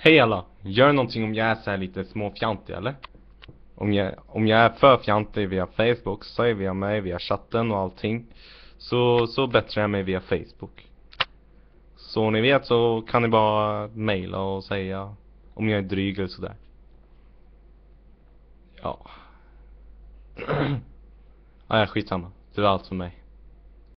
Hej alla, gör någonting om jag är så här lite småfjantig eller? Om jag är för fjantig via Facebook, så är via mig, via chatten och allting. Så bättrar jag mig via Facebook. Så ni vet, så kan ni bara mejla och säga om jag är dryg eller sådär. Ja. Ja, skitsamma. Det var allt för mig.